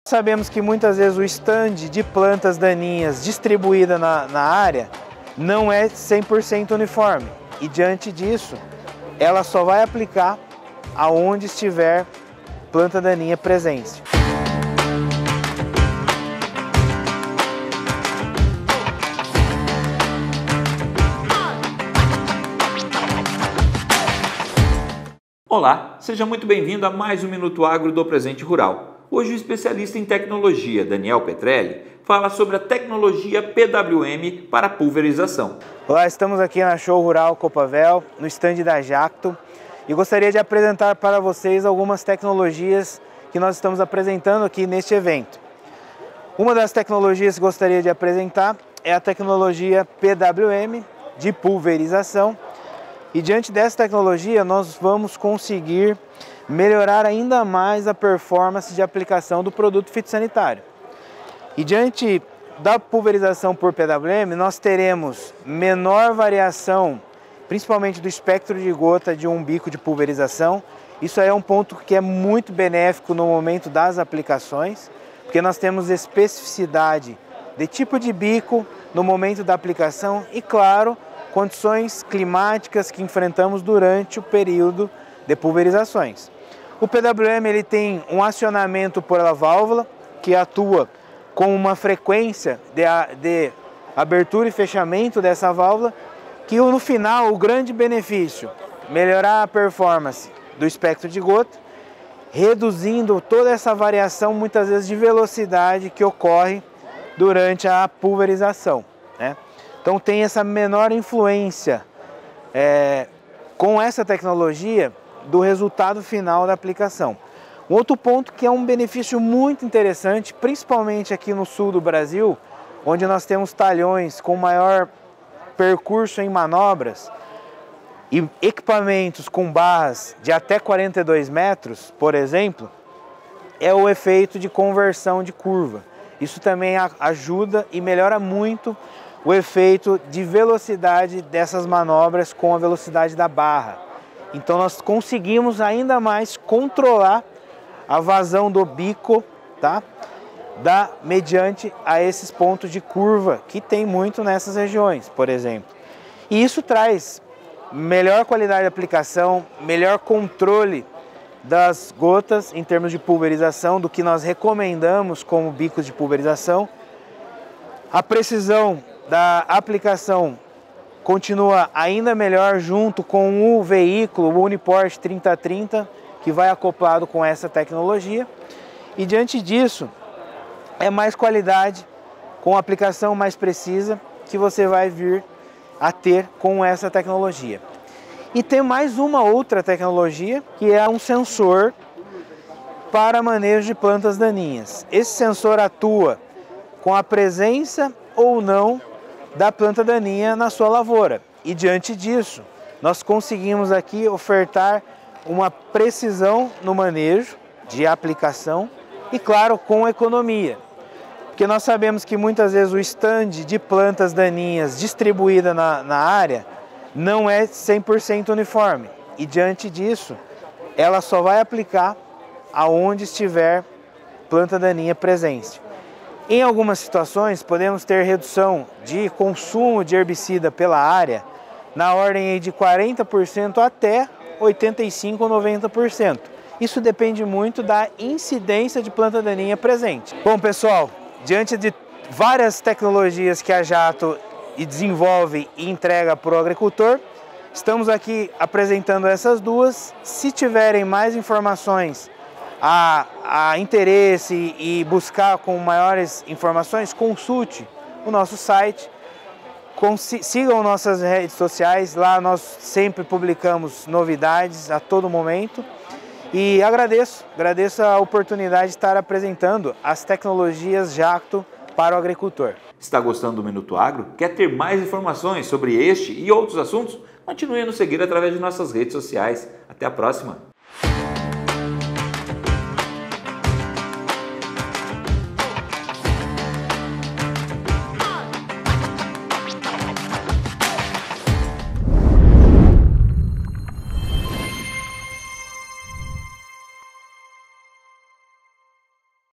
Sabemos que muitas vezes o stand de plantas daninhas distribuída na área não é 100% uniforme e diante disso ela só vai aplicar aonde estiver planta daninha presente. Olá, seja muito bem-vindo a mais um Minuto Agro do Presente Rural. Hoje o especialista em tecnologia, Daniel Petrelli, fala sobre a tecnologia PWM para pulverização. Olá, estamos aqui na Show Rural Copavel, no stand da Jacto, e gostaria de apresentar para vocês algumas tecnologias que nós estamos apresentando aqui neste evento. Uma das tecnologias que gostaria de apresentar é a tecnologia PWM de pulverização, e diante dessa tecnologia nós vamos conseguir melhorar ainda mais a performance de aplicação do produto fitossanitário. E diante da pulverização por PWM, nós teremos menor variação, principalmente do espectro de gota de um bico de pulverização. Isso aí é um ponto que é muito benéfico no momento das aplicações, porque nós temos especificidade de tipo de bico no momento da aplicação e, claro, condições climáticas que enfrentamos durante o período de pulverizações. O PWM ele tem um acionamento pela válvula que atua com uma frequência de abertura e fechamento dessa válvula, que no final o grande benefício, melhorar a performance do espectro de gota, reduzindo toda essa variação muitas vezes de velocidade que ocorre durante a pulverização, né? Então tem essa menor influência com essa tecnologia do resultado final da aplicação. Um outro ponto que é um benefício muito interessante, principalmente aqui no sul do Brasil, onde nós temos talhões com maior percurso em manobras e equipamentos com barras de até 42 metros, por exemplo, é o efeito de conversão de curva. Isso também ajuda e melhora muito o efeito de velocidade dessas manobras com a velocidade da barra. Então nós conseguimos ainda mais controlar a vazão do bico, tá? Mediante a esses pontos de curva que tem muito nessas regiões, por exemplo. E isso traz melhor qualidade de aplicação, melhor controle das gotas em termos de pulverização, do que nós recomendamos como bicos de pulverização. A precisão da aplicação continua ainda melhor junto com o veículo, o Uniporte 3030, que vai acoplado com essa tecnologia. E diante disso, é mais qualidade, com aplicação mais precisa, que você vai vir a ter com essa tecnologia. E tem mais uma outra tecnologia, que é um sensor para manejo de plantas daninhas. Esse sensor atua com a presença ou não da planta daninha na sua lavoura. E diante disso, nós conseguimos aqui ofertar uma precisão no manejo de aplicação e, claro, com economia. Porque nós sabemos que muitas vezes o stand de plantas daninhas distribuída na área não é 100% uniforme. E diante disso, ela só vai aplicar aonde estiver planta daninha presente. Em algumas situações, podemos ter redução de consumo de herbicida pela área na ordem de 40% até 85% ou 90%. Isso depende muito da incidência de planta daninha presente. Bom, pessoal, diante de várias tecnologias que a Jacto desenvolve e entrega para o agricultor, estamos aqui apresentando essas duas. Se tiverem mais informações, a interesse e buscar com maiores informações, consulte o nosso site, sigam nossas redes sociais, lá nós sempre publicamos novidades a todo momento. E agradeço a oportunidade de estar apresentando as tecnologias Jacto para o agricultor. Está gostando do Minuto Agro? Quer ter mais informações sobre este e outros assuntos? Continue a nos seguir através de nossas redes sociais. Até a próxima!